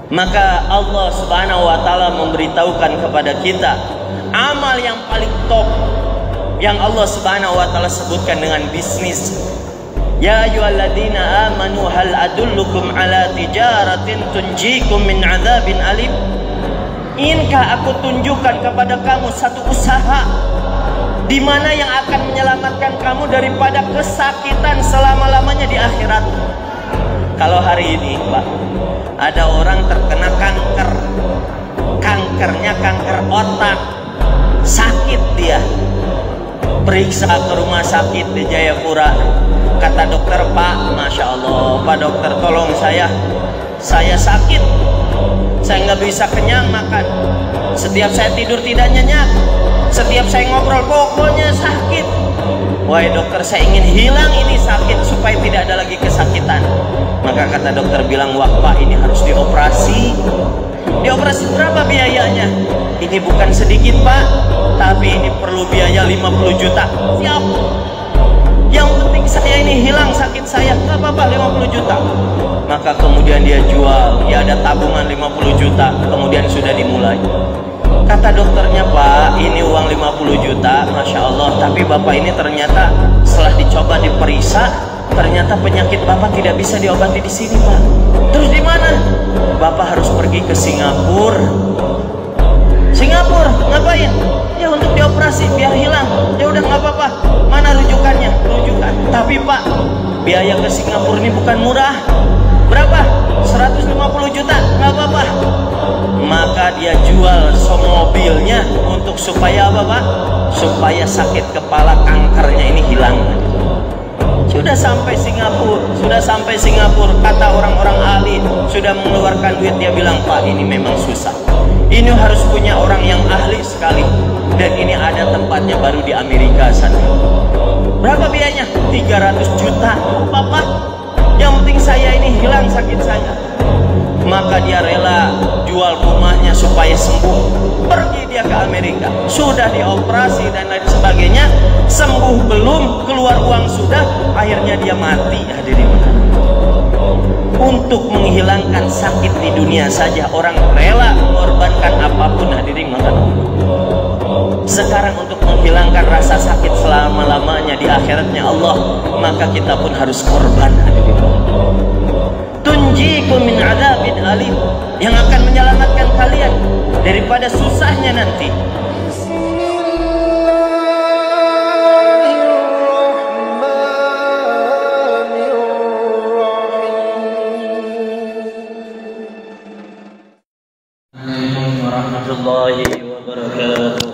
Maka Allah Subhanahu wa taala memberitahukan kepada kita amal yang paling top yang Allah Subhanahu wa taala sebutkan dengan bisnis. Ya ayyuhalladzina amanu hal adullukum ala tijaratin tunjikum min adzabin alim. Inkah aku tunjukkan kepada kamu satu usaha di mana yang akan menyelamatkan kamu daripada kesakitan selama-lamanya di akhirat. Kalau hari ini, Pak, ada orang terkena kanker. Kankernya kanker otak. Sakit dia. Periksa ke rumah sakit di Jayapura. Kata dokter, Pak, Masya Allah, Pak dokter, tolong saya sakit. Saya nggak bisa kenyang makan. Setiap saya tidur tidak nyenyak. Setiap saya ngobrol pokoknya sakit. Wahai dokter, saya ingin hilang ini sakit supaya tidak ada lagi kesakitan. Maka kata dokter bilang, wah Pak, ini harus dioperasi. Dioperasi berapa biayanya? Ini bukan sedikit Pak, tapi ini perlu biaya 50 juta. Siap. Yang penting saya ini hilang sakit saya. Gak apa-apa, 50 juta. Maka kemudian dia jual. Ya ada tabungan 50 juta. Kemudian sudah dimulai. Kata dokternya, Pak, ini uang 50 juta, Masya Allah. Tapi Bapak ini ternyata setelah dicoba diperiksa, ternyata penyakit Bapak tidak bisa diobati di sini, Pak. Terus di mana? Bapak harus pergi ke Singapura. Singapura, ngapain? Ya untuk dioperasi biar hilang. Ya udah nggak apa-apa. Mana rujukannya? Rujukan. Tapi Pak, biaya ke Singapura ini bukan murah. Berapa? 150 juta. Nggak apa-apa. Maka dia jual mobilnya untuk supaya apa, Pak? Supaya sakit kepala kankernya ini hilang. Sudah sampai Singapura, kata orang-orang ahli, sudah mengeluarkan duit, dia bilang, Pak, ini memang susah. Ini harus punya orang yang ahli sekali. Dan ini ada tempatnya baru di Amerika sana. Berapa biayanya? 300 juta. Papa, yang penting saya ini hilang sakit saya. Maka dia rela jual rumahnya supaya sembuh. Pergi dia ke Amerika. Sudah dioperasi dan lain sebagainya. Sembuh belum, keluar uang sudah. Akhirnya dia mati, hadirin. Untuk menghilangkan sakit di dunia saja orang rela mengorbankan apapun, hadirin. Sekarang untuk menghilangkan rasa sakit selama-lamanya di akhiratnya Allah, maka kita pun harus korban, hadirin. Tunjikum min adzabin alim, yang akan menyelamatkan kalian daripada susahnya nanti. Assalamualaikum warahmatullahi wabarakatuh.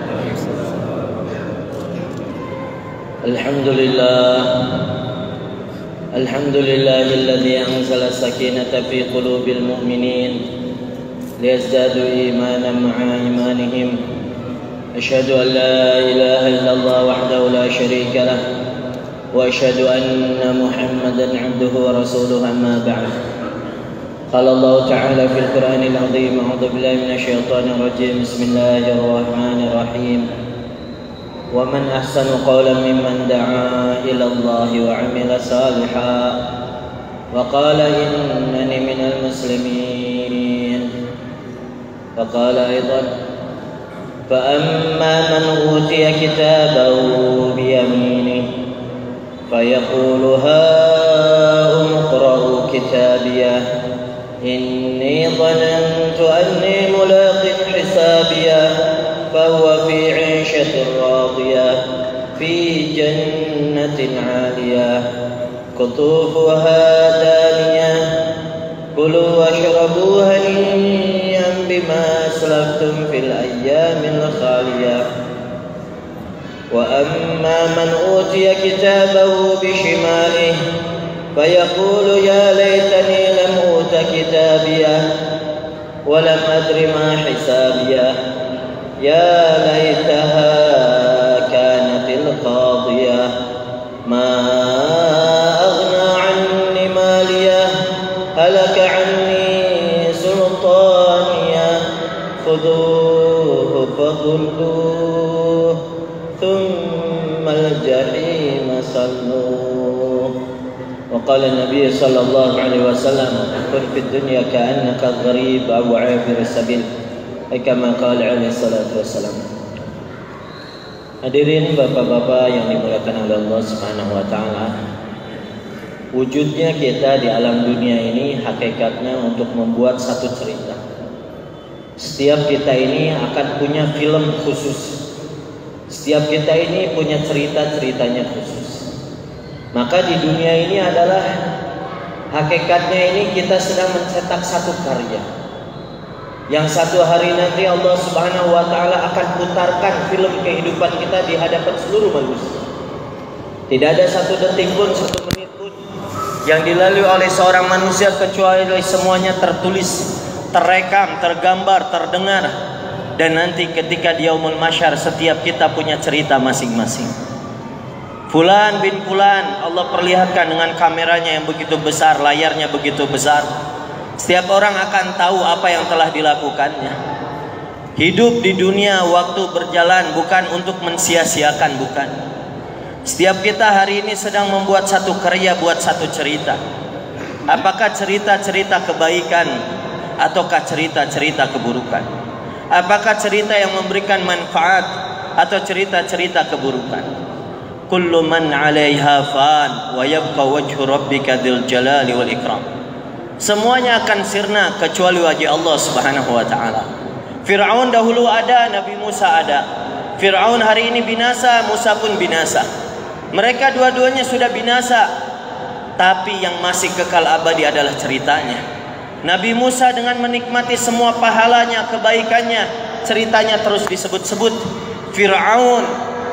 الحمد لله الذي أنزل السكينة في قلوب المؤمنين ليزدادوا إيمانا مع إيمانهم. أشهد أن لا إله إلا الله وحده لا شريك له وأشهد أن محمدا عبده ورسوله. أما بعد، قال الله تعالى في القرآن العظيم: أعوذ بالله من الشيطان الرجيم. بسم الله الرحمن الرحيم. ومن أحسن قولا ممن دعا إلى الله وعمل صالحا وقال إنني من المسلمين. فقال أيضا: فأما من أوتي كتابه بيمينه فيقول هاؤم اقرءوا كتابيه إني ظننت أني ملاق حسابيه فهو في عيشة راضية في جنة عالية قطوفها دانية كلوا واشربوا هنيئا بما أسلفتم في الأيام الخالية. وأما من أوتي كتابه بشماله فيقول يا ليتني لم أوت كتابيه ولم أدر ما حسابيه يا ليتها كانت القاضية ما أغنى عني ماليه هلك عني سلطانيه خذوه فغلوه ثم الجحيم صلوه. وقال النبي صلى الله عليه وسلم كن في الدنيا كأنك غريب أو عابر السبيل كما قال عليه الصلاة والسلام. Hadirin bapak-bapak yang dimuliakan oleh Allah Subhanahu wa taala. Wujudnya kita di alam dunia ini hakikatnya untuk membuat satu cerita. Setiap kita ini akan punya film khusus. Setiap kita ini punya cerita-ceritanya khusus. Maka di dunia ini adalah hakikatnya ini kita sedang mencetak satu karya yang satu hari nanti Allah Subhanahu wa taala akan putarkan film kehidupan kita di hadapan seluruh manusia. Tidak ada satu detik pun, satu menit pun yang dilalui oleh seorang manusia kecuali semuanya tertulis, terekam, tergambar, terdengar. Dan nanti ketika di yaumul mahsyar setiap kita punya cerita masing-masing. Fulan bin Fulan Allah perlihatkan dengan kameranya yang begitu besar, layarnya begitu besar. Setiap orang akan tahu apa yang telah dilakukannya. Hidup di dunia, waktu berjalan bukan untuk mensia-siakan, bukan. Setiap kita hari ini sedang membuat satu karya, buat satu cerita. Apakah cerita-cerita kebaikan ataukah cerita-cerita keburukan? Apakah cerita yang memberikan manfaat atau cerita-cerita keburukan? Kullu man 'alaiha fan wa yabqa wajhu rabbika dzil jalali wal ikram. Semuanya akan sirna kecuali wajah Allah Subhanahu wa taala. Fir'aun dahulu ada, Nabi Musa ada. Fir'aun hari ini binasa, Musa pun binasa. Mereka dua-duanya sudah binasa, tapi yang masih kekal abadi adalah ceritanya. Nabi Musa dengan menikmati semua pahalanya, kebaikannya, ceritanya terus disebut-sebut. Fir'aun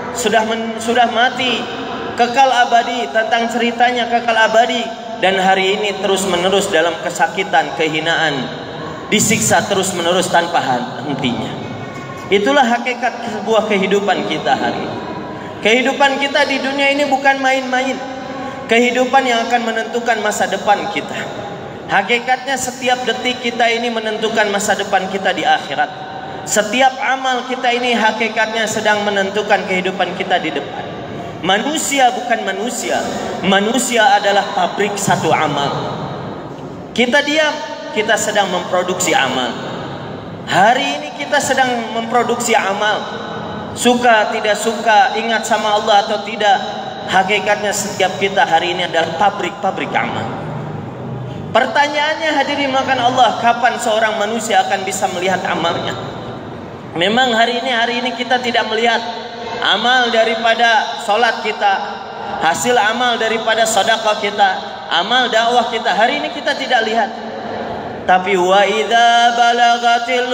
sudah mati, kekal abadi, tentang ceritanya kekal abadi. Dan hari ini terus menerus dalam kesakitan, kehinaan, disiksa terus menerus tanpa hentinya. Itulah hakikat sebuah kehidupan kita hari ini. Kehidupan kita di dunia ini bukan main-main. Kehidupan yang akan menentukan masa depan kita. Hakikatnya setiap detik kita ini menentukan masa depan kita di akhirat. Setiap amal kita ini hakikatnya sedang menentukan kehidupan kita di depan. Manusia bukan manusia. Manusia adalah pabrik satu amal. Kita diam, kita sedang memproduksi amal. Hari ini kita sedang memproduksi amal. Suka tidak suka, ingat sama Allah atau tidak, hakikatnya setiap kita hari ini adalah pabrik-pabrik amal. Pertanyaannya hadirin makan Allah, kapan seorang manusia akan bisa melihat amalnya? Memang hari ini kita tidak melihat amal daripada sholat kita, hasil amal daripada sedekah kita, amal dakwah kita. Hari ini kita tidak lihat. Tapi wa idza balagatil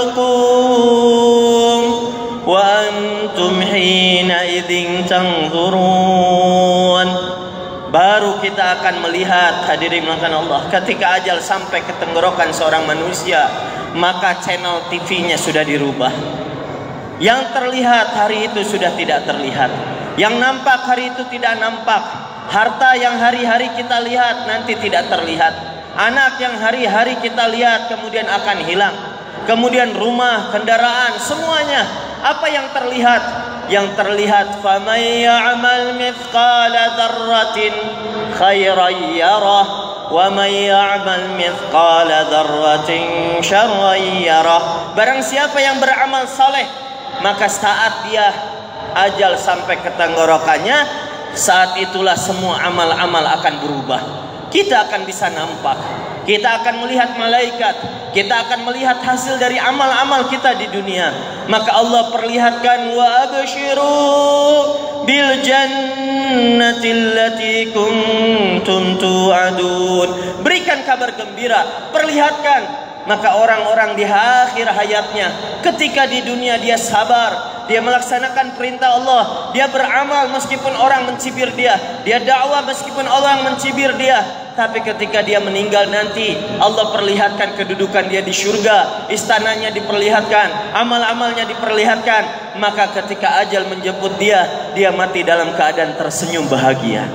hulqum wa antum hina idzin tanzurun, baru kita akan melihat hadirin makan Allah ketika ajal sampai ke tenggorokan seorang manusia, maka channel TV-nya sudah dirubah. Yang terlihat hari itu sudah tidak terlihat. Yang nampak hari itu tidak nampak. Harta yang hari-hari kita lihat nanti tidak terlihat. Anak yang hari-hari kita lihat kemudian akan hilang. Kemudian rumah, kendaraan, semuanya. Apa yang terlihat? Yang terlihat faman ya'mal mithqala dzarratin khairan yarah wa man ya'mal mithqala dzarratin syarran yarah. Barang siapa yang beramal saleh, maka saat dia ajal sampai ke tenggorokannya, saat itulah semua amal-amal akan berubah. Kita akan bisa nampak, kita akan melihat malaikat, kita akan melihat hasil dari amal-amal kita di dunia. Maka Allah perlihatkan wa abshiru bil jannati allati kuntum tu'adun. Berikan kabar gembira, perlihatkan. Maka orang-orang di akhir hayatnya, ketika di dunia dia sabar, dia melaksanakan perintah Allah, dia beramal meskipun orang mencibir dia, dia dakwah meskipun orang mencibir dia. Tapi ketika dia meninggal nanti, Allah perlihatkan kedudukan dia di surga, istananya diperlihatkan, amal-amalnya diperlihatkan. Maka ketika ajal menjemput dia, dia mati dalam keadaan tersenyum bahagia.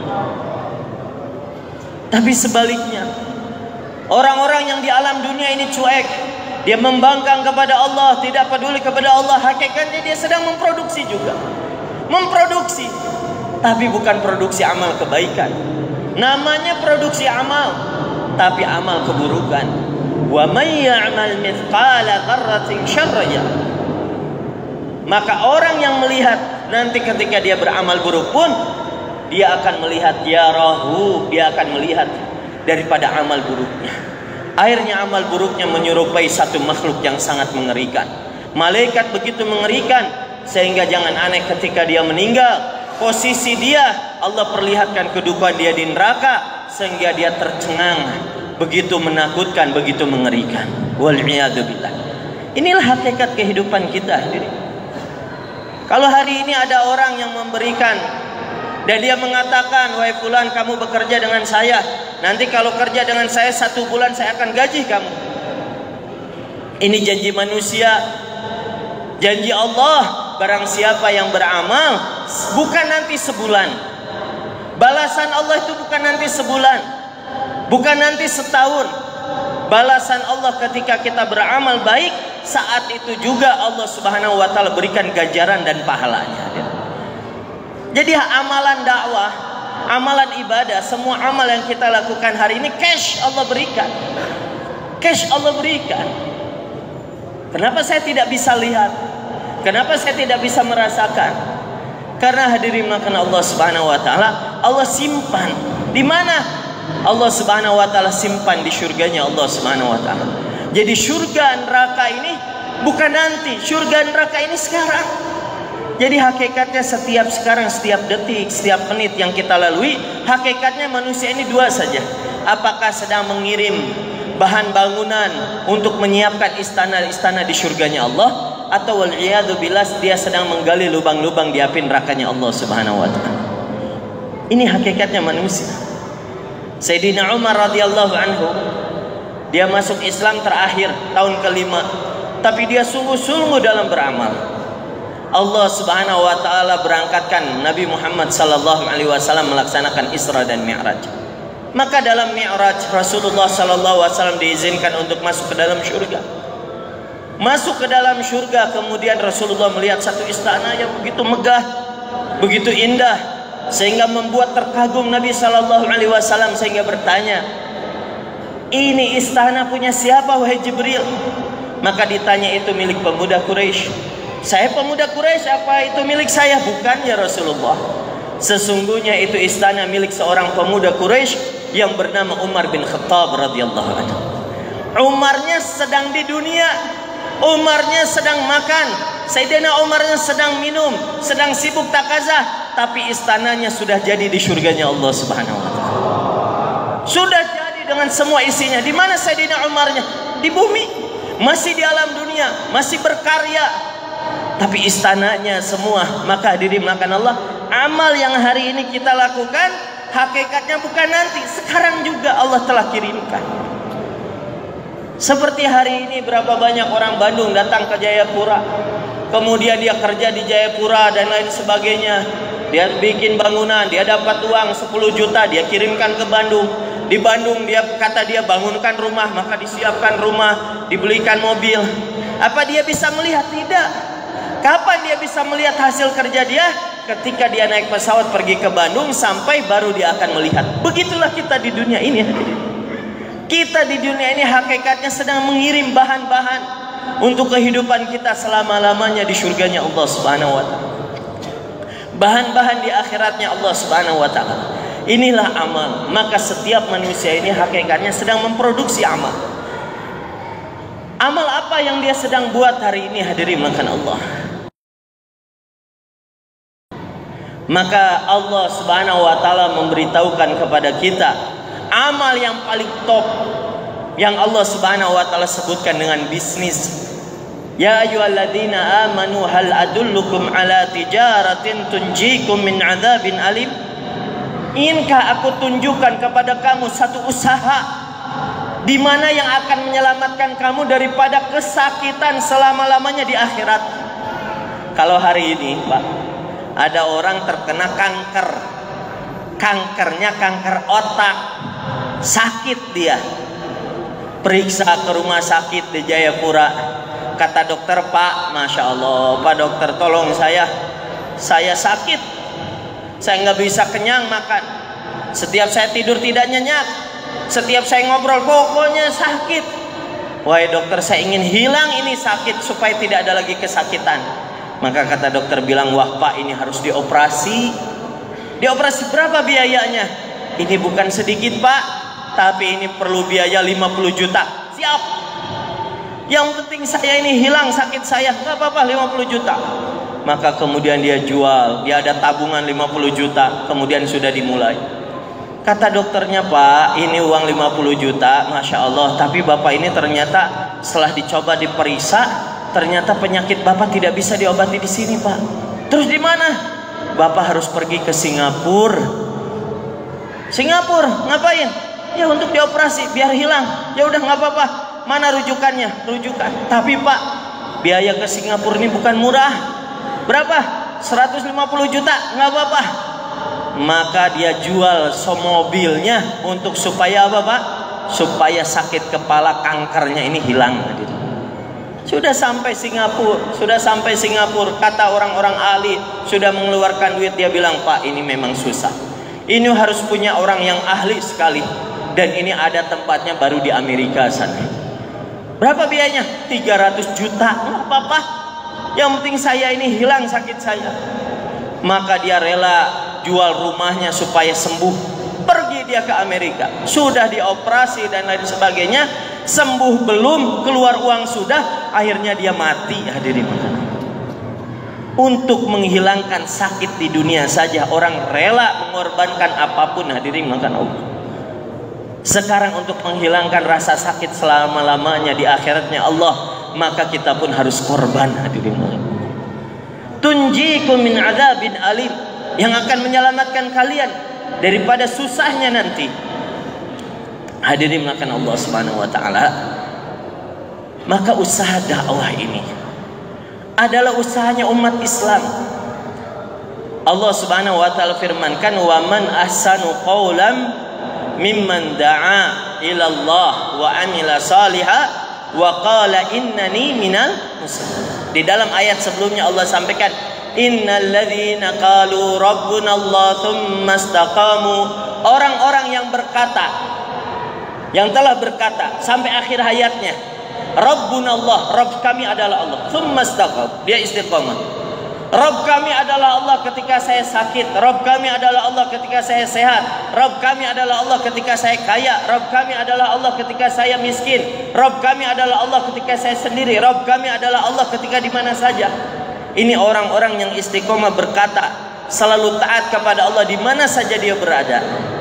Tapi sebaliknya, orang-orang yang di alam dunia ini cuek, dia membangkang kepada Allah, tidak peduli kepada Allah. Hakikatnya dia sedang memproduksi juga, memproduksi, tapi bukan produksi amal kebaikan. Namanya produksi amal, tapi amal keburukan. Wa may ya'mal mithqala dzarratin syarran. Maka orang yang melihat nanti ketika dia beramal buruk pun dia akan melihat yarahu, dia akan melihat daripada amal buruknya. Akhirnya amal buruknya menyerupai satu makhluk yang sangat mengerikan. Malaikat begitu mengerikan sehingga jangan aneh ketika dia meninggal, posisi dia Allah perlihatkan kedudukan dia di neraka sehingga dia tercengang, begitu menakutkan, begitu mengerikan. Wal'iyadu billah. Inilah hakikat kehidupan kita. Kalau hari ini ada orang yang memberikan dan dia mengatakan, wahai fulan, kamu bekerja dengan saya, nanti kalau kerja dengan saya 1 bulan saya akan gaji kamu. Ini janji manusia. Janji Allah, barang siapa yang beramal bukan nanti sebulan. Balasan Allah itu bukan nanti sebulan, bukan nanti setahun. Balasan Allah ketika kita beramal baik, saat itu juga Allah Subhanahu wa taala berikan ganjaran dan pahalanya. Jadi amalan dakwah, amalan ibadah, semua amal yang kita lakukan hari ini cash Allah berikan. Cash Allah berikan. Kenapa saya tidak bisa lihat? Kenapa saya tidak bisa merasakan? Karena hadirin makan Allah Subhanahu wa taala, Allah simpan. Di mana? Allah Subhanahu wa taala simpan di surganya Allah Subhanahu wa taala. Jadi surga neraka ini bukan nanti, surga neraka ini sekarang. Jadi hakikatnya setiap detik, setiap menit yang kita lalui, hakikatnya manusia ini 2 saja. Apakah sedang mengirim bahan bangunan untuk menyiapkan istana-istana di surganya Allah, atau wal'iyadu billah dia sedang menggali lubang-lubang di api nerakanya Allah Subhanahu wa taala. Ini hakikatnya manusia. Sayyidina Umar radhiyallahu anhu, dia masuk Islam terakhir tahun ke-5, tapi dia sungguh-sungguh dalam beramal. Allah Subhanahu wa taala berangkatkan Nabi Muhammad sallallahu alaihi wasallam melaksanakan Isra dan Mi'raj. Maka dalam Mi'raj Rasulullah sallallahu alaihi wasallam diizinkan untuk masuk ke dalam surga. Masuk ke dalam surga, kemudian Rasulullah melihat satu istana yang begitu megah, begitu indah, sehingga membuat terkagum Nabi sallallahu alaihi wasallam sehingga bertanya, "Ini istana punya siapa wahai Jibril?" Maka ditanya, "Itu milik pemuda Quraisy." "Saya pemuda Quraisy, apa itu milik saya?" "Bukan ya Rasulullah. Sesungguhnya itu istana milik seorang pemuda Quraisy yang bernama Umar bin Khattab radhiyallahu anhu." Umarnya sedang di dunia, Umarnya sedang makan, Sayyidina Umarnya sedang minum, sedang sibuk takazah, tapi istananya sudah jadi di surganya Allah Subhanahu wa taala. Sudah jadi dengan semua isinya. Di mana Sayyidina Umarnya? Di bumi. Masih di alam dunia, masih berkarya, tapi istananya semua. Maka hadirin makan Allah, amal yang hari ini kita lakukan hakikatnya bukan nanti, sekarang juga Allah telah kirimkan. Seperti hari ini berapa banyak orang Bandung datang ke Jayapura, kemudian dia kerja di Jayapura dan lain sebagainya. Dia bikin bangunan, dia dapat uang 10 juta, dia kirimkan ke Bandung. Di Bandung dia kata dia bangunkan rumah, maka disiapkan rumah, dibelikan mobil. Apa dia bisa melihat? Tidak. Kapan dia bisa melihat hasil kerja dia? Ketika dia naik pesawat pergi ke Bandung, sampai baru dia akan melihat. Begitulah kita di dunia ini. Kita di dunia ini hakikatnya sedang mengirim bahan-bahan untuk kehidupan kita selama-lamanya di surganya Allah Subhanahu wa taala. Bahan-bahan di akhiratnya Allah Subhanahu wa taala. Inilah amal. Maka setiap manusia ini hakikatnya sedang memproduksi amal. Amal apa yang dia sedang buat hari ini hadirin makan Allah? Maka Allah Subhanahu wa taala memberitahukan kepada kita amal yang paling top yang Allah Subhanahu wa taala sebutkan dengan bisnis. Ya ayyuhalladzina amanu hal adullukum ala tijaratin tunjikum min adzabin alim? Inkah aku tunjukkan kepada kamu satu usaha di mana yang akan menyelamatkan kamu daripada kesakitan selama-lamanya di akhirat? Kalau hari ini, Pak, ada orang terkena kanker. Kankernya kanker otak. Sakit dia. Periksa ke rumah sakit di Jayapura. Kata dokter, "Pak, Masya Allah, Pak dokter, tolong saya sakit. Saya nggak bisa kenyang makan. Setiap saya tidur tidak nyenyak, setiap saya ngobrol pokoknya sakit. Wahai dokter, saya ingin hilang ini sakit supaya tidak ada lagi kesakitan. Maka kata dokter bilang, wah Pak, ini harus dioperasi. Dioperasi berapa biayanya? Ini bukan sedikit Pak, tapi ini perlu biaya 50 juta. Siap. Yang penting saya ini hilang sakit saya, nggak apa-apa 50 juta. Maka kemudian dia jual, dia ada tabungan 50 juta, kemudian sudah dimulai. Kata dokternya, Pak, ini uang 50 juta, Masya Allah, tapi Bapak ini ternyata setelah dicoba diperiksa, ternyata penyakit Bapak tidak bisa diobati di sini, Pak. Terus di mana? Bapak harus pergi ke Singapura. Singapura, ngapain? Ya untuk dioperasi, biar hilang. Ya udah nggak apa-apa. Mana rujukannya? Rujukan. Tapi Pak, biaya ke Singapura ini bukan murah. Berapa? 150 juta, nggak apa-apa. Maka dia jual mobilnya untuk supaya apa Pak? Supaya sakit kepala kankernya ini hilang. Sudah sampai Singapura, kata orang-orang ahli sudah mengeluarkan duit, dia bilang, Pak, ini memang susah. Ini harus punya orang yang ahli sekali. Dan ini ada tempatnya baru di Amerika sana. Berapa biayanya? 300 juta. Nggak apa-apa. Yang penting saya ini hilang sakit saya. Maka dia rela jual rumahnya supaya sembuh. Pergi dia ke Amerika. Sudah dioperasi dan lain sebagainya. Sembuh belum, keluar uang sudah, akhirnya dia mati. Hadirin, untuk menghilangkan sakit di dunia saja orang rela mengorbankan apapun. Hadirin makan Allah. Sekarang untuk menghilangkan rasa sakit selama-lamanya di akhiratnya Allah, maka kita pun harus korban. Hadirin, tunjikum min adzabin alim, yang akan menyelamatkan kalian daripada susahnya nanti. Hadirin makan Allah Subhanahu wa taala. Maka usaha dakwah ini adalah usahanya umat Islam. Allah Subhanahu wa taala firmankan, "Wa man ahsanu qawlan mimman da'a ila Allah wa amila shalihan wa qala innani minal muslimin." Di dalam ayat sebelumnya Allah sampaikan, "Innal ladzina qalu rabbuna Allah tsumma istaqamu." Orang-orang yang berkata, yang telah berkata sampai akhir hayatnya, Rabbuna Allah, Rabb kami adalah Allah. Tsumma istaqam, dia istiqamah. Rabb kami adalah Allah ketika saya sakit, Rabb kami adalah Allah ketika saya sehat, Rabb kami adalah Allah ketika saya kaya, Rabb kami adalah Allah ketika saya miskin, Rabb kami adalah Allah ketika saya sendiri, Rabb kami adalah Allah ketika di mana saja. Ini orang-orang yang istiqamah berkata, selalu taat kepada Allah di mana saja dia berada.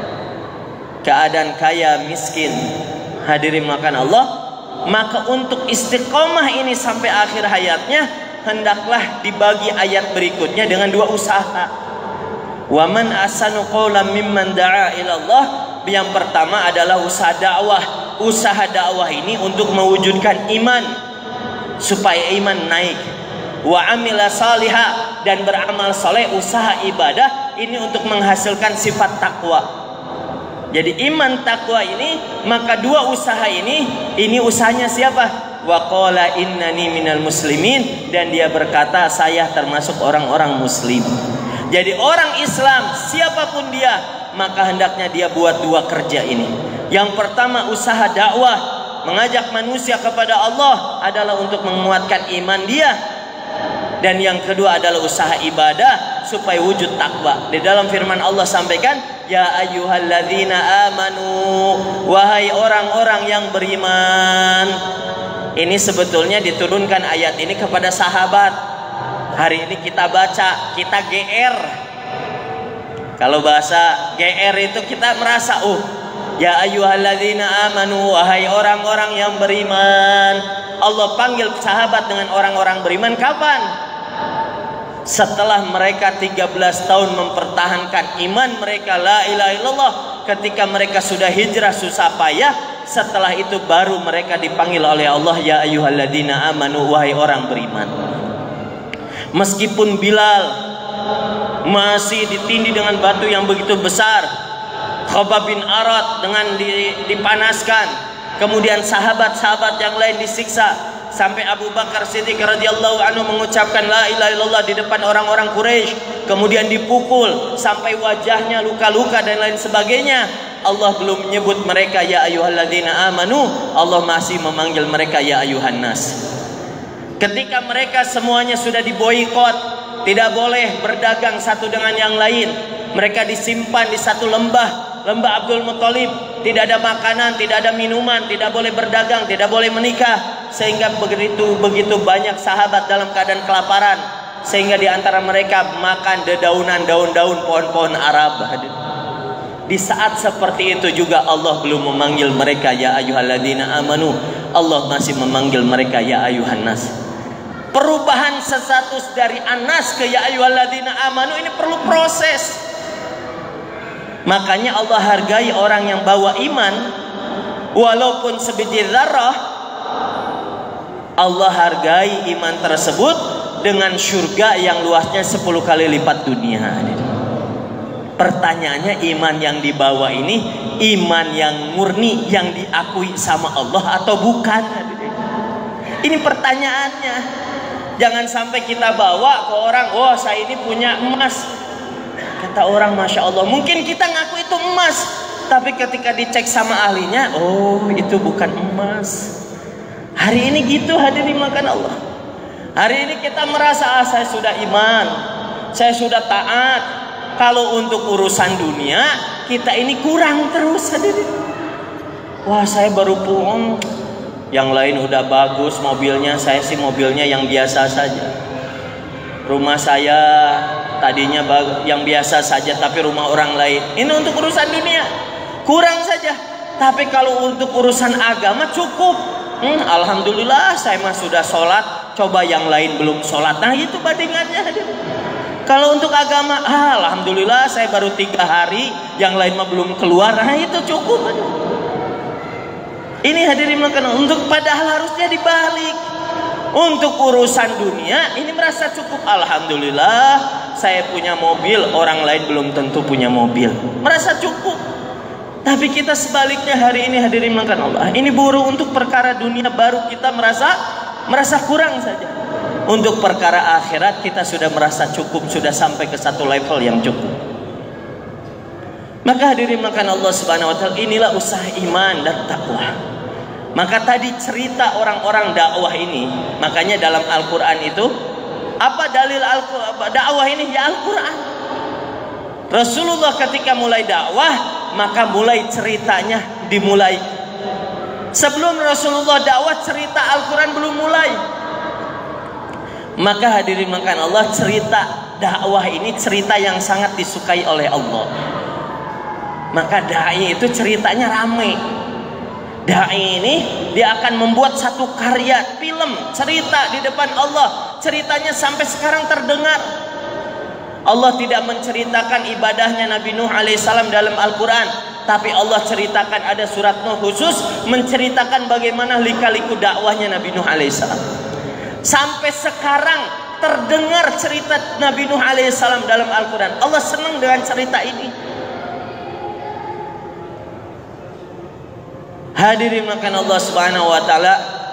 Keadaan kaya miskin, hadirin makan Allah. Maka untuk istiqomah ini sampai akhir hayatnya, hendaklah dibagi ayat berikutnya dengan dua usaha. Wa man ahsanu qawlan mimman da'a ila Allah. Yang pertama adalah usaha dakwah. Usaha dakwah ini untuk mewujudkan iman, supaya iman naik. Wa amila salihah, dan beramal saleh, usaha ibadah ini untuk menghasilkan sifat takwa. Jadi iman takwa ini, maka dua usaha ini usahanya siapa? Wa qala innani minal muslimin, dan dia berkata saya termasuk orang-orang muslim. Jadi orang Islam siapapun dia, maka hendaknya dia buat dua kerja ini. Yang pertama usaha dakwah, mengajak manusia kepada Allah adalah untuk menguatkan iman dia. Dan yang kedua adalah usaha ibadah supaya wujud takwa. Di dalam firman Allah sampaikan, ya ayyuhalladzina amanu, wahai orang-orang yang beriman. Ini sebetulnya diturunkan ayat ini kepada sahabat. Hari ini kita baca, kita GR. Kalau bahasa GR itu kita merasa, ya ayyuhalladzina amanu, wahai orang-orang yang beriman. Allah panggil sahabat dengan orang-orang beriman kapan? Setelah mereka 13 tahun mempertahankan iman mereka, la ilaha illallah. Ketika mereka sudah hijrah susah payah, setelah itu baru mereka dipanggil oleh Allah, ya ayyuhalladzina amanu, wahai orang beriman. Meskipun Bilal masih ditindih dengan batu yang begitu besar, Khabbab bin Arat dengan dipanaskan, kemudian sahabat-sahabat yang lain disiksa, Sampai Abu Bakar Siddiq radhiyallahu anhu mengucapkan la ilaha illallah di depan orang-orang Quraisy, kemudian dipukul sampai wajahnya luka-luka dan lain sebagainya. Allah belum menyebut mereka ya ayyuhalladzina amanu, Allah masih memanggil mereka ya ayyuhan nas. Ketika mereka semuanya sudah diboikot, tidak boleh berdagang satu dengan yang lain, mereka disimpan di satu lembah Abdul Muthalib, tidak ada makanan, tidak ada minuman, tidak boleh berdagang, tidak boleh menikah, sehingga begitu banyak sahabat dalam keadaan kelaparan, sehingga di antara mereka makan dedaunan daun-daun pohon-pohon Arab. Di saat seperti itu juga Allah belum memanggil mereka ya ayyuhalladzina amanu, Allah masih memanggil mereka ya ayyuhan nas. Perubahan status dari anas ke ya ayyuhalladzina amanu ini perlu proses. Makanya Allah hargai orang yang bawa iman walaupun sebiji dzarrah. Allah hargai iman tersebut dengan surga yang luasnya 10 kali lipat dunia. Pertanyaannya, iman yang dibawa ini iman yang murni yang diakui sama Allah atau bukan? Ini pertanyaannya. Jangan sampai kita bawa ke orang, oh saya ini punya emas. Kata orang, Masya Allah, mungkin kita ngaku itu emas, tapi ketika dicek sama ahlinya, oh itu bukan emas. Hari ini gitu, hadirin makan Allah. Hari ini kita merasa, saya sudah iman, saya sudah taat. Kalau untuk urusan dunia, kita ini kurang terus, hadirin. Wah, saya baru pulang, yang lain udah bagus mobilnya, saya sih mobilnya yang biasa saja. Rumah saya tadinya yang biasa saja, tapi rumah orang lain. Ini untuk urusan dunia kurang saja, tapi kalau untuk urusan agama cukup. Alhamdulillah saya mah sudah sholat, coba yang lain belum sholat. Nah itu bandingannya. Kalau untuk agama, alhamdulillah saya baru 3 hari, yang lain mah belum keluar. Nah itu cukup. Ini hadirin makan, untuk padahal harusnya dibalik. Untuk urusan dunia ini merasa cukup. Alhamdulillah saya punya mobil, orang lain belum tentu punya mobil, merasa cukup. Tapi kita sebaliknya hari ini hadirin makan Allah, ini buruk untuk perkara dunia baru kita merasa kurang saja. Untuk perkara akhirat kita sudah merasa cukup, sudah sampai ke satu level yang cukup. Maka hadirin makan Allah subhanahu wa ta'ala, inilah usaha iman dan takwa. Maka tadi cerita orang-orang dakwah ini, makanya dalam Al-Quran itu apa dalil dakwah ini? Ya Al-Quran. Rasulullah ketika mulai dakwah, maka mulai ceritanya dimulai. Sebelum Rasulullah dakwah, cerita Al-Quran belum mulai. Maka hadirin makan Allah, cerita dakwah ini cerita yang sangat disukai oleh Allah. Maka dai itu ceritanya ramai. Dai ini dia akan membuat satu karya film cerita di depan Allah, ceritanya sampai sekarang terdengar. Allah tidak menceritakan ibadahnya Nabi Nuh alaihissalam dalam Al-Quran, tapi Allah ceritakan ada surat Nuh khusus menceritakan bagaimana lika-liku dakwahnya Nabi Nuh alaihissalam. Sampai sekarang terdengar cerita Nabi Nuh alaihissalam dalam Al-Quran. Allah senang dengan cerita ini. Hadirin makan Allah subhanahu wa ta'ala,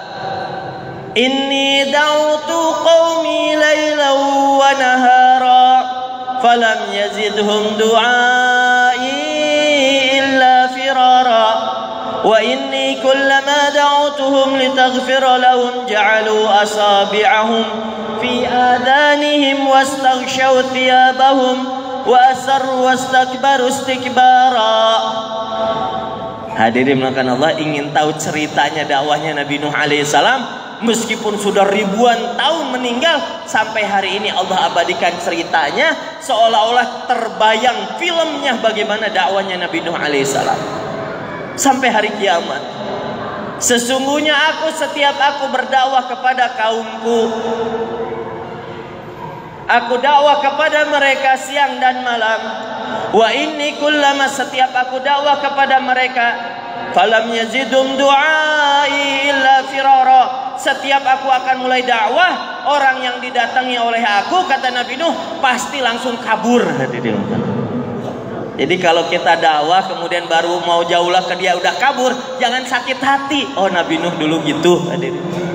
inni da'utu qawmi laylan wa nahara falam yazidhum du'ai illa firara wa inni kullama da'utuhum litaghfira lahum ja'alu asabi'ahum fi adhanihim wastaghshaw thiyabahum wa asarru wastakbaru istikbara. Hadirin makan Allah, ingin tahu ceritanya dakwahnya Nabi Nuh alaihissalam, meskipun sudah ribuan tahun meninggal, sampai hari ini Allah abadikan ceritanya, seolah-olah terbayang filmnya bagaimana dakwahnya Nabi Nuh alaihissalam sampai hari kiamat. Sesungguhnya setiap aku berdakwah kepada kaumku, aku dakwah kepada mereka siang dan malam. Wa inni kullama, setiap aku dakwah kepada mereka, falam yazidum du'ai illa firara, setiap aku akan mulai dakwah, orang yang didatangi oleh aku, kata Nabi Nuh, pasti langsung kabur. Jadi kalau kita dakwah kemudian baru mau jauhlah ke dia udah kabur, jangan sakit hati. Oh Nabi Nuh dulu gitu.